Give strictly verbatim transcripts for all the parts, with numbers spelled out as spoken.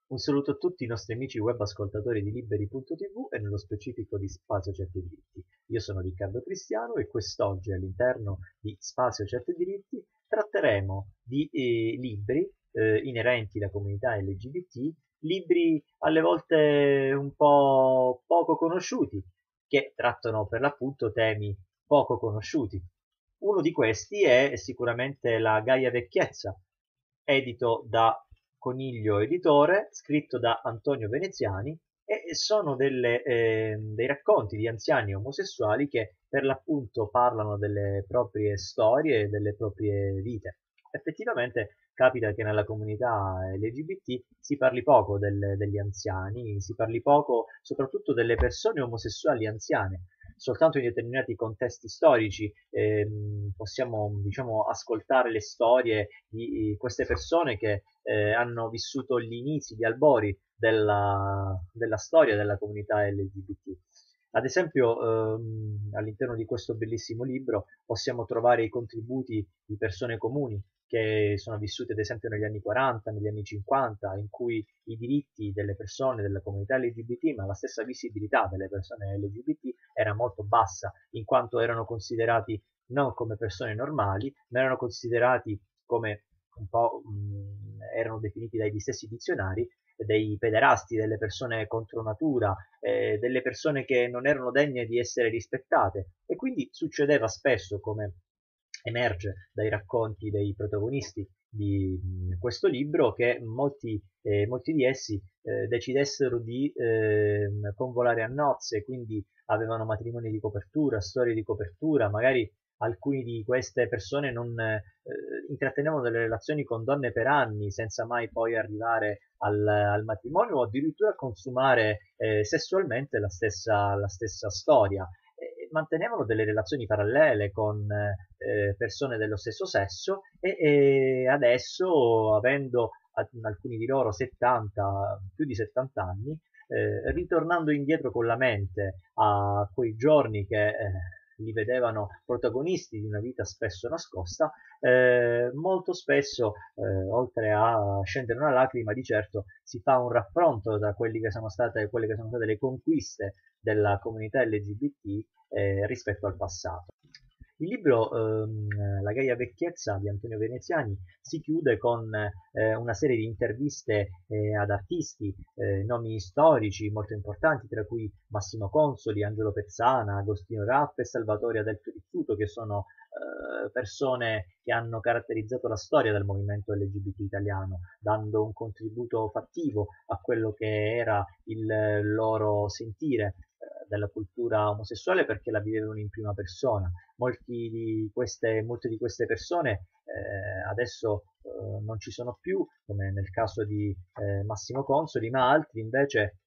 Un saluto a tutti i nostri amici web ascoltatori di Liberi punto tv e nello specifico di Spazio Certi Diritti. Io sono Riccardo Cristiano e quest'oggi all'interno di Spazio Certi Diritti tratteremo di eh, libri eh, inerenti alla comunità L G B T, libri alle volte un po' poco conosciuti, che trattano per l'appunto temi poco conosciuti. Uno di questi è sicuramente La Gaia Vecchiezza, edito da Coniglio Editore, scritto da Antonio Veneziani, e sono delle, eh, dei racconti di anziani omosessuali che per l'appunto parlano delle proprie storie e delle proprie vite. Effettivamente capita che nella comunità L G B T si parli poco del- degli anziani, si parli poco soprattutto delle persone omosessuali anziane. Soltanto in determinati contesti storici ehm, possiamo, diciamo, ascoltare le storie di queste persone che eh, hanno vissuto gli inizi, gli albori della, della storia della comunità L G B T. Ad esempio, ehm, all'interno di questo bellissimo libro possiamo trovare i contributi di persone comuni che sono vissute ad esempio negli anni quaranta, negli anni cinquanta, in cui i diritti delle persone della comunità L G B T, ma la stessa visibilità delle persone L G B T era molto bassa, in quanto erano considerati non come persone normali, ma erano considerati come un po' mh, erano definiti dagli stessi dizionari, dei pederasti, delle persone contro natura, eh, delle persone che non erano degne di essere rispettate. E quindi succedeva spesso, come emerge dai racconti dei protagonisti di mh, questo libro, che molti, eh, molti di essi eh, decidessero di eh, convolare a nozze, quindi avevano matrimoni di copertura, storie di copertura, magari alcuni di queste persone non eh, intrattenevano delle relazioni con donne per anni senza mai poi arrivare al, al matrimonio o addirittura consumare eh, sessualmente la stessa, la stessa storia. E mantenevano delle relazioni parallele con eh, persone dello stesso sesso e, e adesso, avendo alcuni di loro settanta, più di settanta anni, eh, ritornando indietro con la mente a quei giorni che eh, li vedevano protagonisti di una vita spesso nascosta, eh, molto spesso, eh, oltre a scendere una lacrima, di certo si fa un raffronto tra quelli che sono state, quelle che sono state le conquiste della comunità L G B T eh, rispetto al passato. Il libro ehm, La Gaia Vecchiezza di Antonio Veneziani si chiude con eh, una serie di interviste eh, ad artisti, eh, nomi storici molto importanti, tra cui Massimo Consoli, Angelo Pezzana, Agostino Rapp e Salvatore Adelphi Rizzuto, che sono eh, persone che hanno caratterizzato la storia del movimento L G B T italiano, dando un contributo fattivo a quello che era il loro sentire eh, della cultura omosessuale, perché la vivevano in prima persona. Molti di queste, molte di queste persone eh, adesso eh, non ci sono più, come nel caso di eh, Massimo Consoli, ma altri invece,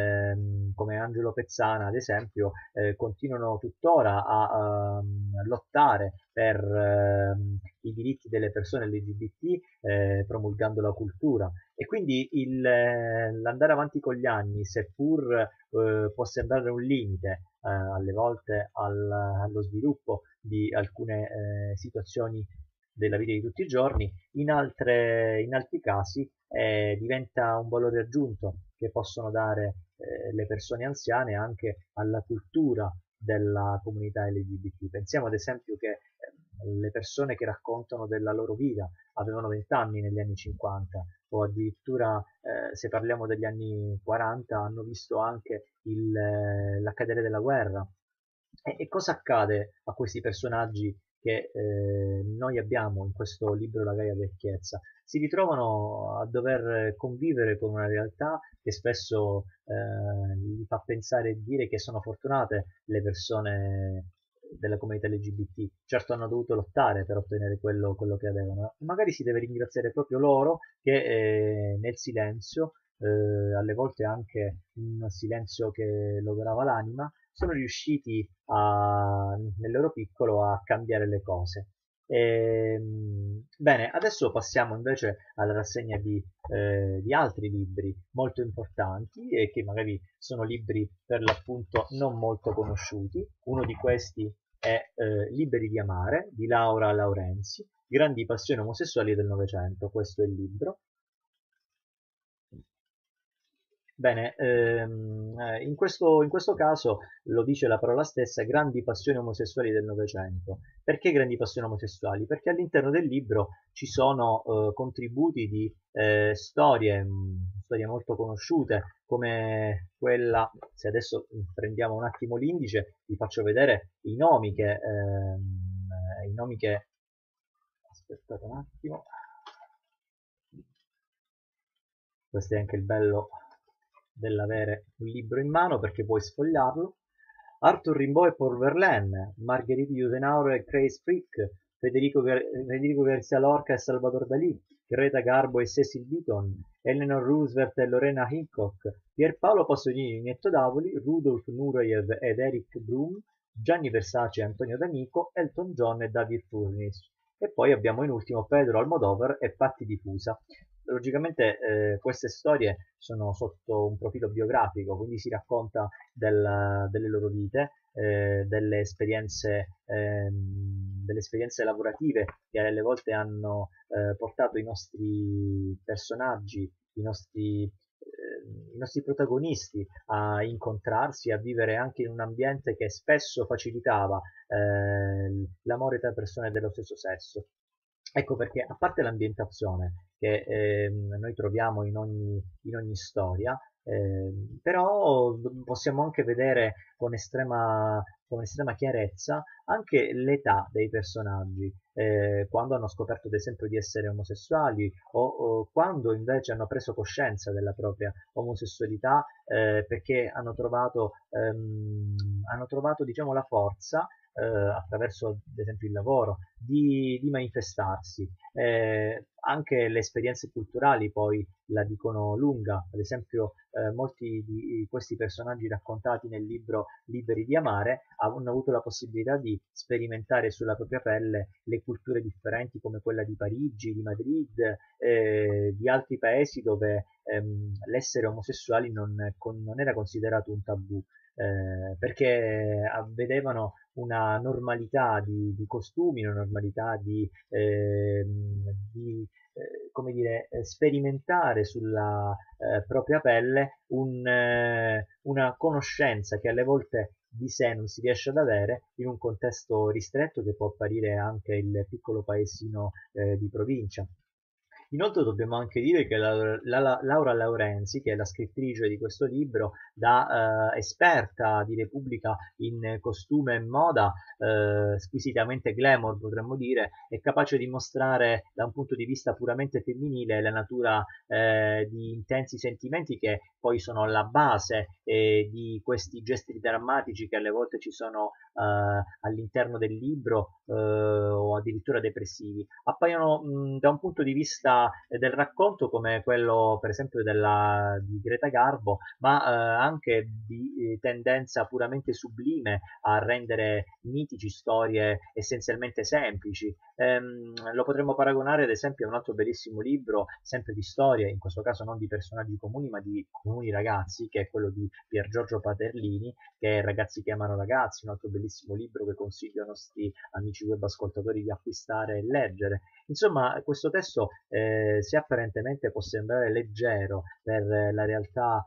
ehm, come Angelo Pezzana ad esempio, eh, continuano tuttora a, a lottare per ehm, i diritti delle persone L G B T, eh, promulgando la cultura. E quindi il, eh, l'andare avanti con gli anni, seppur eh, può sembrare un limite eh, alle volte al, allo sviluppo di alcune eh, situazioni della vita di tutti i giorni, in, altre, in altri casi eh, diventa un valore aggiunto che possono dare eh, le persone anziane anche alla cultura della comunità L G B T. Pensiamo ad esempio che eh, le persone che raccontano della loro vita avevano venti anni negli anni cinquanta, o addirittura eh, se parliamo degli anni quaranta hanno visto anche il, eh, l'accadere della guerra. E, e cosa accade a questi personaggi che eh, noi abbiamo in questo libro La Gaia Vecchiezza? Si ritrovano a dover convivere con una realtà che spesso eh, gli fa pensare e dire che sono fortunate le persone della comunità L G B T. Certo, hanno dovuto lottare per ottenere quello, quello che avevano. Magari si deve ringraziare proprio loro che eh, nel silenzio, eh, alle volte anche un silenzio che logorava l'anima, sono riusciti a, nel loro piccolo a cambiare le cose. Ehm, bene, adesso passiamo invece alla rassegna di, eh, di altri libri molto importanti e che magari sono libri per l'appunto non molto conosciuti. Uno di questi è eh, Liberi di amare di Laura Laurenzi, Grandi passioni omosessuali del Novecento. Questo è il libro. Bene, ehm, eh, in questo, in questo caso lo dice la parola stessa, grandi passioni omosessuali del Novecento. Perché grandi passioni omosessuali? Perché all'interno del libro ci sono eh, contributi di eh, storie, mh, storie molto conosciute, come quella, se adesso prendiamo un attimo l'indice, vi faccio vedere i nomi che, ehm, eh, i nomi che, aspettate un attimo, questo è anche il bello dell'avere un libro in mano perché puoi sfogliarlo. Arthur Rimbaud e Paul Verlaine, Marguerite Yourcenar e Grace Frick, Federico, Gar- Federico Garcia Lorca e Salvador Dalì, Greta Garbo e Cecil Beaton, Eleanor Roosevelt e Lorena Hickok, Pierpaolo Pasolini e Netto Davoli, Rudolf Nureyev ed Eric Brum, Gianni Versace e Antonio D'Amico, Elton John e David Furnish. E poi abbiamo in ultimo Pedro Almodovar e Patti Diffusa. Logicamente eh, queste storie sono sotto un profilo biografico, quindi si racconta del, delle loro vite, eh, delle esperienze, ehm, delle esperienze lavorative che alle volte hanno eh, portato i nostri personaggi, i nostri, eh, i nostri protagonisti a incontrarsi, a vivere anche in un ambiente che spesso facilitava eh, l'amore tra persone dello stesso sesso. Ecco perché, a parte l'ambientazione che ehm, noi troviamo in ogni, in ogni storia, ehm, però possiamo anche vedere con estrema, con estrema chiarezza anche l'età dei personaggi, eh, quando hanno scoperto ad esempio di essere omosessuali o, o quando invece hanno preso coscienza della propria omosessualità eh, perché hanno trovato, ehm, hanno trovato diciamo, la forza eh, attraverso ad esempio il lavoro, di, di manifestarsi. Eh, anche le esperienze culturali poi la dicono lunga, ad esempio eh, molti di questi personaggi raccontati nel libro Liberi di amare hanno avuto la possibilità di sperimentare sulla propria pelle le culture differenti come quella di Parigi, di Madrid, eh, di altri paesi dove ehm, l'essere omosessuali non, con, non era considerato un tabù. Eh, perché vedevano una normalità di, di costumi, una normalità di, eh, di eh, come dire, sperimentare sulla eh, propria pelle un, eh, una conoscenza che alle volte di sé non si riesce ad avere in un contesto ristretto che può apparire anche il piccolo paesino eh, di provincia. Inoltre dobbiamo anche dire che la, la, la, Laura Laurenzi, che è la scrittrice di questo libro, da eh, esperta di Repubblica in costume e moda, eh, squisitamente glamour potremmo dire, è capace di mostrare da un punto di vista puramente femminile la natura eh, di intensi sentimenti che poi sono alla base eh, di questi gesti drammatici che alle volte ci sono eh, all'interno del libro eh, o addirittura depressivi. Appaiono mh, da un punto di vista del racconto come quello per esempio della, di Greta Garbo, ma eh, anche di eh, tendenza puramente sublime a rendere mitici storie essenzialmente semplici. Ehm, lo potremmo paragonare ad esempio a un altro bellissimo libro, sempre di storie, in questo caso non di personaggi comuni, ma di comuni ragazzi, che è quello di Pier Giorgio Paterlini, che è Ragazzi che amano ragazzi, un altro bellissimo libro che consiglio ai nostri amici web ascoltatori di acquistare e leggere. Insomma, questo testo, eh, se apparentemente può sembrare leggero per la realtà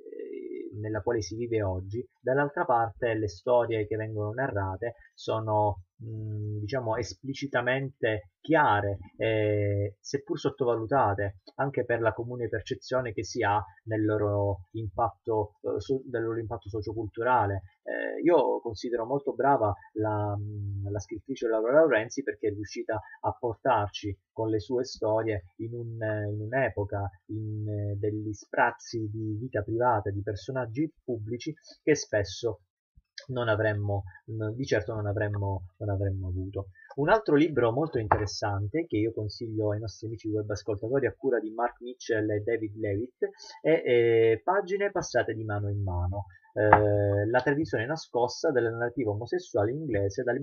eh, nella quale si vive oggi, dall'altra parte le storie che vengono narrate sono mh, diciamo esplicitamente chiare, eh, seppur sottovalutate, anche per la comune percezione che si ha nel loro impatto, eh, so, del loro impatto socioculturale. Eh, io considero molto brava la, la scrittrice Laura Laurenzi perché è riuscita a portarci con le sue storie in, un, in un'epoca, in degli sprazzi di vita privata di personaggi pubblici che spesso non avremmo, di certo non avremmo, non avremmo avuto. Un altro libro molto interessante che io consiglio ai nostri amici web ascoltatori a cura di Mark Mitchell e David Levitt è eh, Pagine passate di mano in mano. Eh, la tradizione nascosta della narrativa omosessuale inglese dal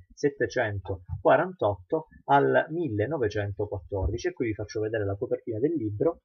millesettecentoquarantotto al millenovecentoquattordici, e qui vi faccio vedere la copertina del libro,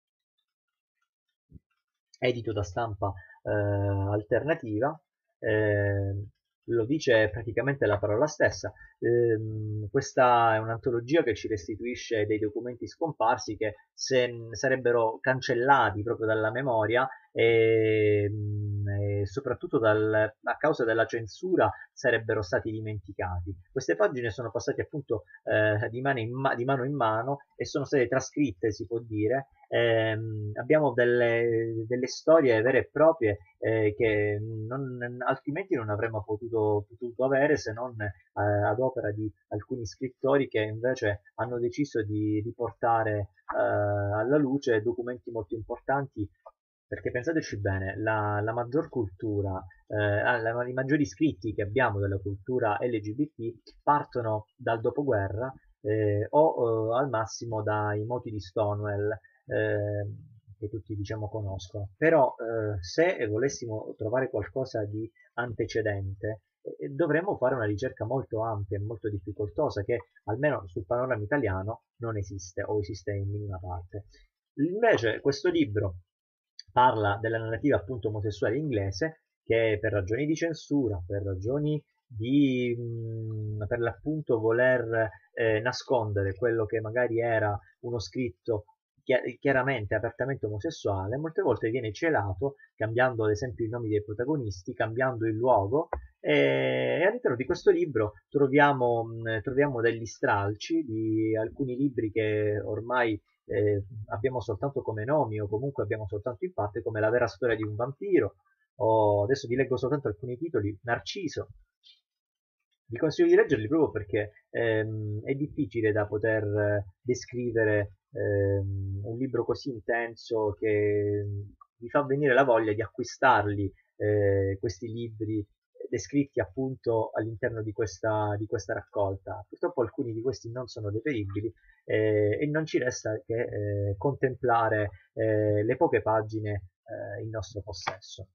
edito da stampa eh, alternativa. Eh, lo dice praticamente la parola stessa. Eh, questa è un'antologia che ci restituisce dei documenti scomparsi che se sarebbero cancellati proprio dalla memoria e, e soprattutto dal, a causa della censura sarebbero stati dimenticati. Queste pagine sono passate appunto eh, di, mano in ma- di mano in mano e sono state trascritte, si può dire. Ehm, abbiamo delle, delle storie vere e proprie eh, che non, altrimenti non avremmo potuto, potuto avere, se non eh, ad opera di alcuni scrittori che invece hanno deciso di riportare eh, alla luce documenti molto importanti, perché pensateci bene, la, la maggior cultura, eh, la, i maggiori scritti che abbiamo della cultura L G B T partono dal dopoguerra eh, o eh, al massimo dai moti di Stonewall, eh, che tutti diciamo conoscono. Però eh, se volessimo trovare qualcosa di antecedente, eh, dovremmo fare una ricerca molto ampia e molto difficoltosa che almeno sul panorama italiano non esiste o esiste in minima parte. Invece questo libro parla della narrativa appunto omosessuale inglese che per ragioni di censura, per ragioni di mh, per l'appunto voler eh, nascondere quello che magari era uno scritto chiaramente, apertamente omosessuale, molte volte viene celato cambiando ad esempio i nomi dei protagonisti, cambiando il luogo e all'interno di questo libro troviamo, mh, troviamo degli stralci di alcuni libri che ormai eh, abbiamo soltanto come nomi o comunque abbiamo soltanto in parte, come La vera storia di un vampiro, o adesso vi leggo soltanto alcuni titoli: Narciso. Vi consiglio di leggerli proprio perché ehm, è difficile da poter eh, descrivere ehm, un libro così intenso che vi fa venire la voglia di acquistarli, eh, questi libri descritti appunto all'interno di questa, di questa raccolta. Purtroppo alcuni di questi non sono reperibili eh, e non ci resta che eh, contemplare eh, le poche pagine eh, in nostro possesso.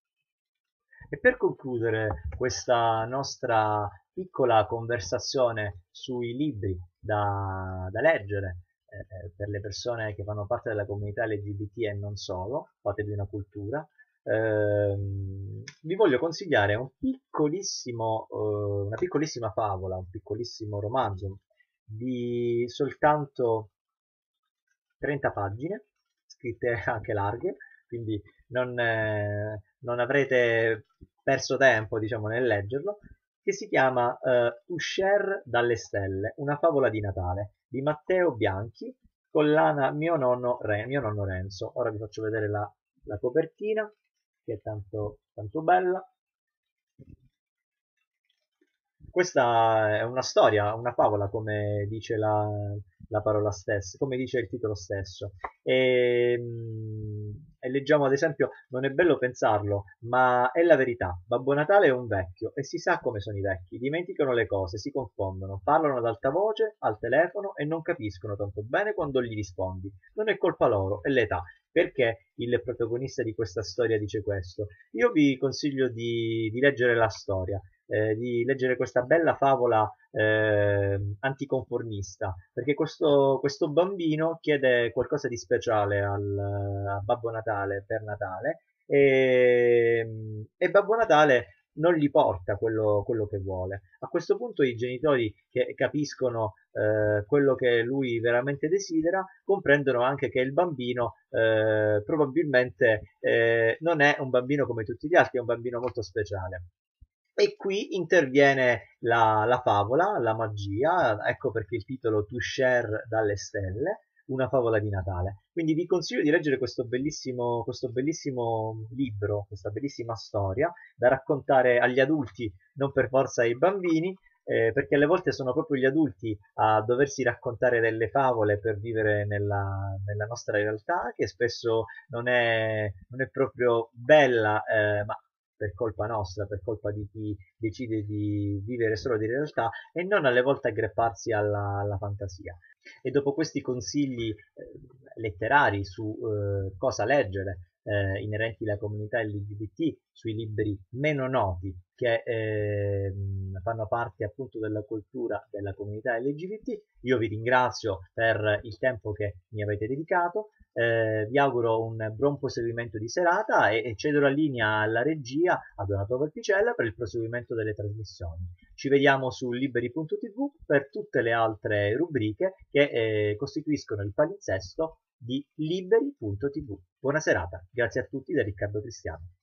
E per concludere questa nostra piccola conversazione sui libri da, da leggere eh, per le persone che fanno parte della comunità L G B T e non solo, fatevi una cultura, ehm, vi voglio consigliare un piccolissimo, eh, una piccolissima favola, un piccolissimo romanzo di soltanto trenta pagine, scritte anche larghe, quindi non, eh, non avrete perso tempo, diciamo, nel leggerlo, che si chiama eh, Uscer dalle stelle, una favola di Natale, di Matteo Bianchi, collana Mio nonno, Re, Mio nonno Renzo. Ora vi faccio vedere la, la copertina, che è tanto, tanto bella. Questa è una storia, una favola, come dice la, la parola stessa, come dice il titolo stesso. E, mm, e leggiamo ad esempio: non è bello pensarlo, ma è la verità. Babbo Natale è un vecchio e si sa come sono i vecchi, dimenticano le cose, si confondono, parlano ad alta voce, al telefono e non capiscono tanto bene quando gli rispondi. Non è colpa loro, è l'età. Perché il protagonista di questa storia dice questo? Io vi consiglio di, di leggere la storia. Eh, di leggere questa bella favola eh, anticonformista, perché questo, questo bambino chiede qualcosa di speciale al, a Babbo Natale per Natale e, e Babbo Natale non gli porta quello, quello che vuole. A questo punto i genitori, che capiscono eh, quello che lui veramente desidera, comprendono anche che il bambino eh, probabilmente eh, non è un bambino come tutti gli altri, è un bambino molto speciale. E qui interviene la, la favola, la magia, ecco perché il titolo Toucher dalle stelle, una favola di Natale. Quindi vi consiglio di leggere questo bellissimo, questo bellissimo libro, questa bellissima storia, da raccontare agli adulti, non per forza ai bambini, eh, perché alle volte sono proprio gli adulti a doversi raccontare delle favole per vivere nella, nella nostra realtà, che spesso non è, non è proprio bella, eh, ma per colpa nostra, per colpa di chi decide di vivere solo di realtà e non alle volte aggrapparsi alla, alla fantasia. E dopo questi consigli eh, letterari su eh, cosa leggere eh, inerenti alla comunità L G B T, sui libri meno noti che eh, fanno parte appunto della cultura della comunità L G B T, io vi ringrazio per il tempo che mi avete dedicato. Eh, vi auguro un buon proseguimento di serata e, e cedo la linea alla regia a Donato Valpicella per il proseguimento delle trasmissioni. Ci vediamo su liberi punto tv per tutte le altre rubriche che eh, costituiscono il palinsesto di liberi punto tv. Buona serata, grazie a tutti da Riccardo Cristiano.